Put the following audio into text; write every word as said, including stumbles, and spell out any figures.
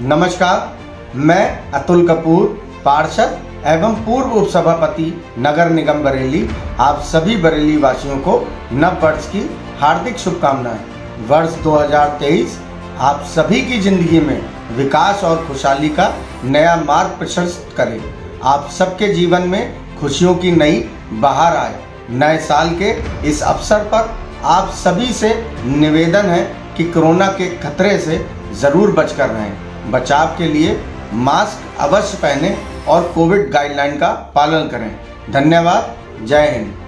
नमस्कार, मैं अतुल कपूर, पार्षद एवं पूर्व उपसभापति नगर निगम बरेली, आप सभी बरेली वासियों को नव वर्ष की हार्दिक शुभकामनाएं। वर्ष दो हज़ार तेईस आप सभी की जिंदगी में विकास और खुशहाली का नया मार्ग प्रशस्त करे। आप सबके जीवन में खुशियों की नई बहार आए। नए साल के इस अवसर पर आप सभी से निवेदन है कि कोरोना के खतरे से ज़रूर बचकर रहें। बचाव के लिए मास्क अवश्य पहनें और कोविड गाइडलाइन का पालन करें। धन्यवाद। जय हिंद।